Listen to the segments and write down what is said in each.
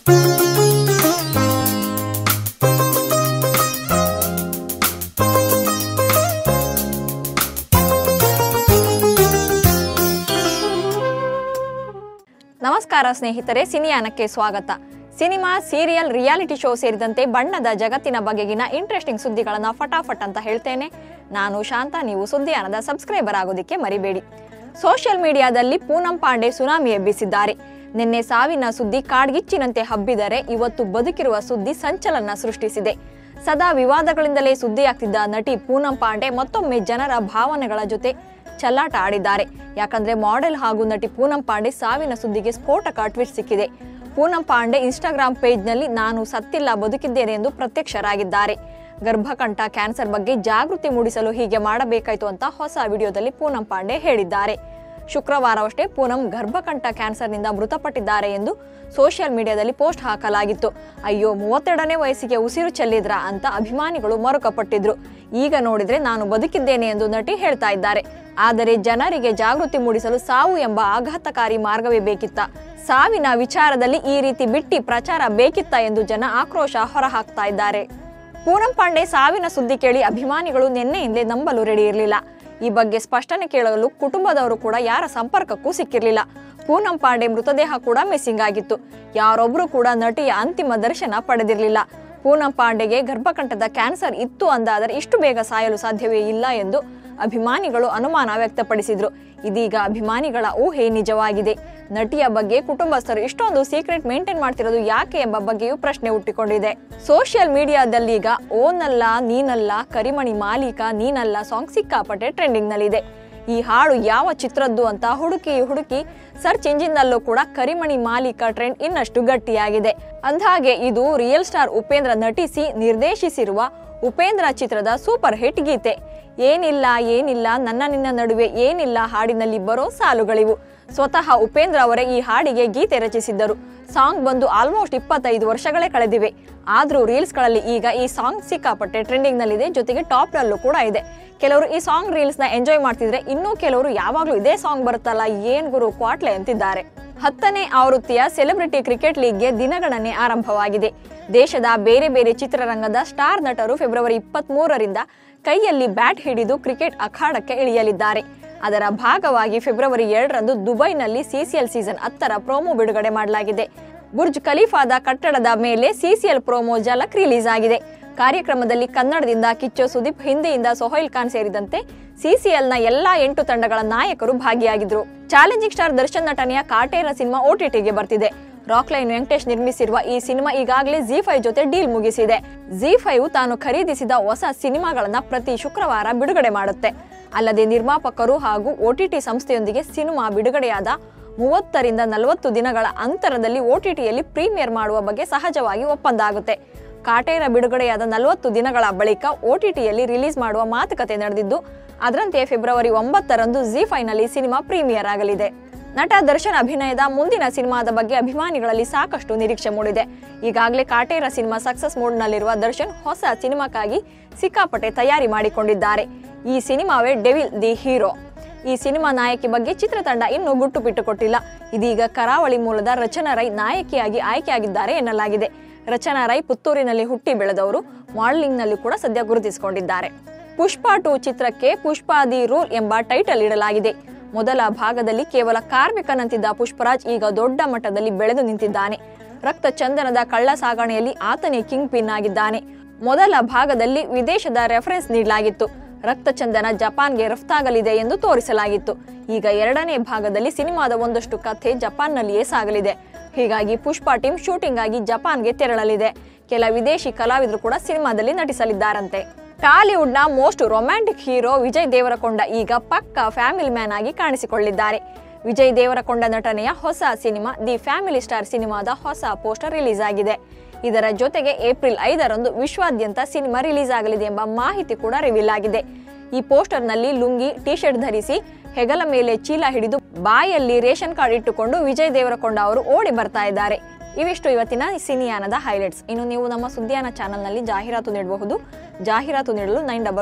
ನಮಸ್ಕಾರ ಸ್ನೇಹಿತರೆ, ಸಿನಿಯಾನಕ್ಕೆ ಸ್ವಾಗತ. ಸಿನಿಮಾ, ಸೀರಿಯಲ್, ರಿಯಾಲಿಟಿ ಶೋ ಸೇರಿದಂತೆ ಬಣ್ಣದ ಜಗತ್ತಿನ ಬಗೆಗಿನ ಇಂಟ್ರೆಸ್ಟಿಂಗ್ ಸುದ್ದಿಗಳನ್ನು ಫಟಾಫಟ್ ಅಂತ ಹೇಳ್ತೇನೆ. ನಾನು ಶಾಂತ. ನೀವು ಸುದ್ದಿಯಾನದ ಸಬ್ಸ್ಕ್ರೈಬರ್ ಆಗೋದಕ್ಕೆ ಮರಿಬೇಡಿ. ಸೋಷಿಯಲ್ ಮೀಡಿಯಾದಲ್ಲಿ ಪೂನಂ ಪಾಂಡೆ ಸುನಾಮಿ ಎಬ್ಬಿಸಿದ್ದಾರೆ. ನಿನ್ನೆ ಸಾವಿನ ಸುದ್ದಿ ಕಾಡ್ಗಿಚ್ಚಿನಂತೆ ಹಬ್ಬಿದರೆ ಇವತ್ತು ಬದುಕಿರುವ ಸುದ್ದಿ ಸಂಚಲನ ಸೃಷ್ಟಿಸಿದೆ. ಸದಾ ವಿವಾದಗಳಿಂದಲೇ ಸುದ್ದಿಯಾಗ್ತಿದ್ದ ನಟಿ ಪೂನಂ ಪಾಂಡೆ ಮತ್ತೊಮ್ಮೆ ಜನರ ಭಾವನೆಗಳ ಜೊತೆ ಚಲ್ಲಾಟ ಆಡಿದ್ದಾರೆ. ಯಾಕಂದ್ರೆ ಮಾಡೆಲ್ ಹಾಗೂ ನಟಿ ಪೂನಂ ಪಾಂಡೆ ಸಾವಿನ ಸುದ್ದಿಗೆ ಸ್ಫೋಟಕ ಟ್ವಿಸ್ಟ್ ಸಿಕ್ಕಿದೆ. ಪೂನಂ ಪಾಂಡೆ ಇನ್ಸ್ಟಾಗ್ರಾಮ್ ಪೇಜ್ನಲ್ಲಿ ನಾನು ಸತ್ತಿಲ್ಲ, ಬದುಕಿದ್ದೇನೆ ಎಂದು ಪ್ರತ್ಯಕ್ಷರಾಗಿದ್ದಾರೆ. ಗರ್ಭಕಂಠ ಕ್ಯಾನ್ಸರ್ ಬಗ್ಗೆ ಜಾಗೃತಿ ಮೂಡಿಸಲು ಹೀಗೆ ಮಾಡಬೇಕಾಯಿತು ಅಂತ ಹೊಸ ವಿಡಿಯೋದಲ್ಲಿ ಪೂನಂ ಪಾಂಡೆ ಹೇಳಿದ್ದಾರೆ. ಶುಕ್ರವಾರವಷ್ಟೇ ಪೂನಂ ಗರ್ಭಕಂಠ ಕ್ಯಾನ್ಸರ್ನಿಂದ ಮೃತಪಟ್ಟಿದ್ದಾರೆ ಎಂದು ಸೋಷಿಯಲ್ ಮೀಡಿಯಾದಲ್ಲಿ ಪೋಸ್ಟ್ ಹಾಕಲಾಗಿತ್ತು. ಅಯ್ಯೋ, 32ನೇ ವಯಸ್ಸಿಗೆ ಉಸಿರು ಚೆಲ್ಲಿದ್ರ ಅಂತ ಅಭಿಮಾನಿಗಳು ಮರುಕಪಟ್ಟಿದ್ರು. ಈಗ ನೋಡಿದ್ರೆ ನಾನು ಬದುಕಿದ್ದೇನೆ ಎಂದು ನಟಿ ಹೇಳ್ತಾ ಇದ್ದಾರೆ. ಆದರೆ ಜನರಿಗೆ ಜಾಗೃತಿ ಮೂಡಿಸಲು ಸಾವು ಎಂಬ ಆಘಾತಕಾರಿ ಮಾರ್ಗವೇ ಬೇಕಿತ್ತ? ಸಾವಿನ ವಿಚಾರದಲ್ಲಿ ಈ ರೀತಿ ಬಿಟ್ಟಿ ಪ್ರಚಾರ ಬೇಕಿತ್ತ ಎಂದು ಜನ ಆಕ್ರೋಶ ಹೊರಹಾಕ್ತಾ ಇದ್ದಾರೆ. ಪೂನಂ ಪಾಂಡೆ ಸಾವಿನ ಸುದ್ದಿ ಕೇಳಿ ಅಭಿಮಾನಿಗಳು ನಿನ್ನೆಯಿಂದಲೇ ನಂಬಲು ರೆಡಿ ಇರಲಿಲ್ಲ. ಈ ಬಗ್ಗೆ ಸ್ಪಷ್ಟನೆ ಕೇಳಲು ಕುಟುಂಬದವರು ಕೂಡ ಯಾರ ಸಂಪರ್ಕಕ್ಕೂ ಸಿಕ್ಕಿರಲಿಲ್ಲ. ಪೂನಂ ಪಾಂಡೆ ಮೃತದೇಹ ಕೂಡ ಮಿಸ್ಸಿಂಗ್ ಆಗಿತ್ತು. ಯಾರೊಬ್ಬರು ಕೂಡ ನಟಿಯ ಅಂತಿಮ ದರ್ಶನ ಪಡೆದಿರಲಿಲ್ಲ. ಪೂನಂ ಪಾಂಡೆಗೆ ಗರ್ಭಕಂಠದ ಕ್ಯಾನ್ಸರ್ ಇತ್ತು ಅಂದಾದರೆ ಇಷ್ಟು ಬೇಗ ಸಾಯಲು ಸಾಧ್ಯವೇ ಇಲ್ಲ ಎಂದು ಅಭಿಮಾನಿಗಳು ಅನುಮಾನ ವ್ಯಕ್ತಪಡಿಸಿದ್ರು. ಇದೀಗ ಅಭಿಮಾನಿಗಳ ಊಹೆ ನಿಜವಾಗಿದೆ. ನಟಿಯ ಬಗ್ಗೆ ಕುಟುಂಬಸ್ಥರು ಇಷ್ಟೊಂದು ಸೀಕ್ರೆಟ್ ಮೇಂಟೈನ್ ಮಾಡ್ತಿರೋದು ಯಾಕೆ ಎಂಬ ಬಗ್ಗೆಯೂ ಪ್ರಶ್ನೆ ಹುಟ್ಟಿಕೊಂಡಿದೆ. ಸೋಷಿಯಲ್ ಮೀಡಿಯಾದಲ್ಲೀಗ ಓನಲ್ಲ ನೀನಲ್ಲ ಕರಿಮಣಿ ಮಾಲೀಕ ನೀನಲ್ಲ ಸಾಂಗ್ ಸಿಕ್ಕಾಪಟ್ಟೆ ಟ್ರೆಂಡಿಂಗ್ ನಲ್ಲಿದೆ. ಈ ಹಾಡು ಯಾವ ಚಿತ್ರದ್ದು ಅಂತ ಹುಡುಕಿ ಸರ್ಚ್ ಇಂಜಿನ್ ನಲ್ಲೂ ಕೂಡ ಕರಿಮಣಿ ಮಾಲೀಕ ಟ್ರೆಂಡ್ ಇನ್ನಷ್ಟು ಗಟ್ಟಿಯಾಗಿದೆ. ಅಂದ್ಹಾಗೆ ಇದು ರಿಯಲ್ ಸ್ಟಾರ್ ಉಪೇಂದ್ರ ನಟಿಸಿ ನಿರ್ದೇಶಿಸಿರುವ ಉಪೇಂದ್ರ ಚಿತ್ರದ ಸೂಪರ್ ಹಿಟ್ ಗೀತೆ. ಏನಿಲ್ಲ ಏನಿಲ್ಲ ನನ್ನ ನಿನ್ನ ನಡುವೆ ಏನಿಲ್ಲ ಹಾಡಿನಲ್ಲಿ ಬರೋ ಸಾಲುಗಳಿವು. ಸ್ವತಃ ಉಪೇಂದ್ರ ಅವರೇ ಈ ಹಾಡಿಗೆ ಗೀತೆ ರಚಿಸಿದ್ದರು. ಸಾಂಗ್ ಬಂದು ಆಲ್ಮೋಸ್ಟ್ 25 ವರ್ಷಗಳೇ ಕಳೆದಿವೆ. ಆದ್ರೂ ರೀಲ್ಸ್ಗಳಲ್ಲಿ ಈಗ ಈ ಸಾಂಗ್ ಸಿಕ್ಕಾಪಟ್ಟೆ ಟ್ರೆಂಡಿಂಗ್ ನಲ್ಲಿದೆ. ಜೊತೆಗೆ ಟಾಪ್ ನಲ್ಲೂ ಕೂಡ ಇದೆ. ಕೆಲವರು ಈ ಸಾಂಗ್ ರೀಲ್ಸ್ ನ ಎಂಜಾಯ್ ಮಾಡ್ತಿದ್ರೆ, ಇನ್ನೂ ಕೆಲವರು ಯಾವಾಗ್ಲೂ ಇದೇ ಸಾಂಗ್ ಬರುತ್ತಲ್ಲ ಏನ್ ಗುರು ಕ್ವಾಟ್ಲೆ ಅಂತಿದ್ದಾರೆ. 10ನೇ ಆವೃತ್ತಿಯ ಸೆಲೆಬ್ರಿಟಿ ಕ್ರಿಕೆಟ್ ಲೀಗ್ಗೆ ದಿನಗಣನೆ ಆರಂಭವಾಗಿದೆ. ದೇಶದ ಬೇರೆ ಬೇರೆ ಚಿತ್ರರಂಗದ ಸ್ಟಾರ್ ನಟರು ಫೆಬ್ರವರಿ 23ರಿಂದ ಕೈಯಲ್ಲಿ ಬ್ಯಾಟ್ ಹಿಡಿದು ಕ್ರಿಕೆಟ್ ಅಖಾಡಕ್ಕೆ ಇಳಿಯಲಿದ್ದಾರೆ. ಅದರ ಭಾಗವಾಗಿ ಫೆಬ್ರವರಿ 2ರಂದು ದುಬೈನಲ್ಲಿ ಸಿಸಿಎಲ್ ಸೀಸನ್ 10ರ ಪ್ರೋಮೋ ಬಿಡುಗಡೆ ಮಾಡಲಾಗಿದೆ. ಬುರ್ಜ್ ಖಲೀಫಾದ ಕಟ್ಟಡದ ಮೇಲೆ ಸಿಸಿಎಲ್ ಪ್ರೋಮೋ ಝಲಕ್ ರಿಲೀಸ್ ಆಗಿದೆ. ಕಾರ್ಯಕ್ರಮದಲ್ಲಿ ಕನ್ನಡದಿಂದ ಕಿಚ್ಚು ಸುದೀಪ್, ಹಿಂದಿಯಿಂದ ಸೊಹೈಲ್ ಖಾನ್ ಸೇರಿದಂತೆ ಸಿಸಿಎಲ್ನ ಎಲ್ಲಾ 8 ತಂಡಗಳ ನಾಯಕರು ಭಾಗಿಯಾಗಿದ್ರು. ಚಾಲೆಂಜಿಂಗ್ ಸ್ಟಾರ್ ದರ್ಶನ್ ನಟನೆಯ ಕಾಟೇರ ಸಿನಿಮಾ OTTಗೆ ಬರ್ತಿದೆ. ರಾಕ್ಲೈನ್ ವೆಂಕಟೇಶ್ ನಿರ್ಮಿಸಿರುವ ಈ ಸಿನಿಮಾ ಈಗಾಗಲೇ ZEE5 ಜೊತೆ ಡೀಲ್ ಮುಗಿಸಿದೆ. ZEE5 ತಾನು ಖರೀದಿಸಿದ ಹೊಸ ಸಿನಿಮಾಗಳನ್ನ ಪ್ರತಿ ಶುಕ್ರವಾರ ಬಿಡುಗಡೆ ಮಾಡುತ್ತೆ. ಅಲ್ಲದೆ ನಿರ್ಮಾಪಕರು ಹಾಗೂ OTT ಸಂಸ್ಥೆಯೊಂದಿಗೆ ಸಿನಿಮಾ ಬಿಡುಗಡೆಯಾದ 30ರಿಂದ 40 ದಿನಗಳ ಅಂತರದಲ್ಲಿ OTTಯಲ್ಲಿ ಪ್ರೀಮಿಯರ್ ಮಾಡುವ ಬಗ್ಗೆ ಸಹಜವಾಗಿ ಒಪ್ಪಂದ ಆಗುತ್ತೆ. ಕಾಟೇರ ಬಿಡುಗಡೆಯಾದ 40 ದಿನಗಳ ಬಳಿಕ OTTಯಲ್ಲಿ ರಿಲೀಸ್ ಮಾಡುವ ಮಾತುಕತೆ ನಡೆದಿದ್ದು, ಅದರಂತೆ ಫೆಬ್ರವರಿ 9ರಂದು ZEE5ನಲ್ಲಿ ಸಿನಿಮಾ ಪ್ರೀಮಿಯರ್ ಆಗಲಿದೆ. ನಟ ದರ್ಶನ್ ಅಭಿನಯದ ಮುಂದಿನ ಸಿನಿಮಾದ ಬಗ್ಗೆ ಅಭಿಮಾನಿಗಳಲ್ಲಿ ಸಾಕಷ್ಟು ನಿರೀಕ್ಷೆ ಮೂಡಿದೆ. ಈಗಾಗಲೇ ಕಾಟೇರ ಸಿನಿಮಾ ಸಕ್ಸಸ್ ಮೋಡ್ ನಲ್ಲಿರುವ ದರ್ಶನ್ ಹೊಸ ಸಿನಿಮಾಕ್ಕಾಗಿ ಸಿಕ್ಕಾಪಟ್ಟೆ ತಯಾರಿ ಮಾಡಿಕೊಂಡಿದ್ದಾರೆ. ಈ ಸಿನಿಮಾವೇ ಡೆವಿಲ್ ದಿ ಹೀರೋ. ಈ ಸಿನಿಮಾ ನಾಯಕಿ ಬಗ್ಗೆ ಚಿತ್ರತಂಡ ಇನ್ನೂ ಗುಟ್ಟು ಬಿಟ್ಟು ಕೊಟ್ಟಿಲ್ಲ. ಇದೀಗ ಕರಾವಳಿ ಮೂಲದ ರಚನಾ ರೈ ನಾಯಕಿಯಾಗಿ ಆಯ್ಕೆಯಾಗಿದ್ದಾರೆ ಎನ್ನಲಾಗಿದೆ. ರಚನಾ ರೈ ಪುತ್ತೂರಿನಲ್ಲಿ ಹುಟ್ಟಿ ಬೆಳೆದವರು. ಮಾಡೆಲಿಂಗ್ ನಲ್ಲಿ ಕೂಡ ಸದ್ಯ ಗುರುತಿಸಿಕೊಂಡಿದ್ದಾರೆ. ಪುಷ್ಪ 2 ಚಿತ್ರಕ್ಕೆ ಪುಷ್ಪ ದಿ ರೂಲ್ ಎಂಬ ಟೈಟಲ್ ಇಡಲಾಗಿದೆ. ಮೊದಲ ಭಾಗದಲ್ಲಿ ಕೇವಲ ಕಾರ್ಮಿಕನಂತಿದ್ದ ಪುಷ್ಪರಾಜ್ ಈಗ ದೊಡ್ಡ ಮಟ್ಟದಲ್ಲಿ ಬೆಳೆದು ನಿಂತಿದ್ದಾನೆ. ರಕ್ತ ಚಂದನದ ಕಳ್ಳ ಸಾಗಣೆಯಲ್ಲಿ ಆತನೇ ಕಿಂಗ್ ಪಿನ್ ಆಗಿದ್ದಾನೆ. ಮೊದಲ ಭಾಗದಲ್ಲಿ ವಿದೇಶದ ರೆಫರೆನ್ಸ್ ನೀಡಲಾಗಿತ್ತು. ರಕ್ತ ಚಂದನ ಜಪಾನ್ಗೆ ರಫ್ತಾಗಲಿದೆ ಎಂದು ತೋರಿಸಲಾಗಿತ್ತು. ಈಗ 2ನೇ ಭಾಗದಲ್ಲಿ ಸಿನಿಮಾದ ಒಂದಷ್ಟು ಕಥೆ ಜಪಾನ್ನಲ್ಲಿಯೇ ಸಾಗಲಿದೆ. ಹೀಗಾಗಿ ಪುಷ್ಪ ಟೀಮ್ ಶೂಟಿಂಗ್ ಆಗಿ ಜಪಾನ್ಗೆ ತೆರಳಲಿದೆ. ಕೆಲ ವಿದೇಶಿ ಕಲಾವಿದರು ಕೂಡ ಸಿನಿಮಾದಲ್ಲಿ ನಟಿಸಲಿದ್ದಾರಂತೆ. ಟಾಲಿವುಡ್ನ most romantic hero Vijay Deverakonda ಈಗ ಪಕ್ಕಾ ಫ್ಯಾಮಿಲಿ ಮ್ಯಾನ್ ಆಗಿ ಕಾಣಿಸಿಕೊಳ್ಳಿದ್ದಾರೆ. ವಿಜಯ್ ದೇವರಕೊಂಡ ನಟನೆಯ ಹೊಸ ಸಿನಿಮಾ ದಿ ಫ್ಯಾಮಿಲಿ ಸ್ಟಾರ್ ಸಿನಿಮಾದ ಹೊಸ ಪೋಸ್ಟರ್ ರಿಲೀಸ್ ಆಗಿದೆ. ಇದರ ಜೊತೆಗೆ ಏಪ್ರಿಲ್ 5ರಂದು ವಿಶ್ವಾದ್ಯಂತ ಸಿನಿಮಾ ರಿಲೀಸ್ ಆಗಲಿದೆ ಎಂಬ ಮಾಹಿತಿ ಕೂಡ ರಿವೀಲ್ ಆಗಿದೆ. ಈ ಪೋಸ್ಟರ್ನಲ್ಲಿ ಲುಂಗಿ ಟಿ ಶರ್ಟ್ ಧರಿಸಿ ಹೆಗಲ ಮೇಲೆ ಚೀಲ ಹಿಡಿದು ಬಾಯಲ್ಲಿ ರೇಷನ್ ಕಾರ್ಡ್ ಇಟ್ಟುಕೊಂಡು ವಿಜಯ್ ದೇವರಕೊಂಡ ಅವರು ಓಡಿ ಬರ್ತಾ ಇದ್ದಾರೆ. ಇವಿಷ್ಟು ಇವತ್ತಿನ ಸಿನಿಯಾನದ ಹೈಲೈಟ್ಸ್. ಇನ್ನು ನೀವು ನಮ್ಮ ಸುದ್ದಿಯಾನ ಚಾನೆಲ್ನಲ್ಲಿ ಜಾಹೀರಾತು ನೀಡಬಹುದು. ಜಾಹೀರಾತು ನೀಡಲು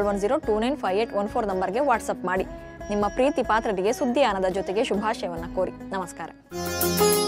9110295814 ನಂಬರ್ಗೆ ವಾಟ್ಸಪ್ ಮಾಡಿ. ನಿಮ್ಮ ಪ್ರೀತಿ ಪಾತ್ರರಿಗೆ ಸುದ್ದಿಯಾನದ ಜೊತೆಗೆ ಶುಭಾಶಯವನ್ನು ಕೋರಿ. ನಮಸ್ಕಾರ.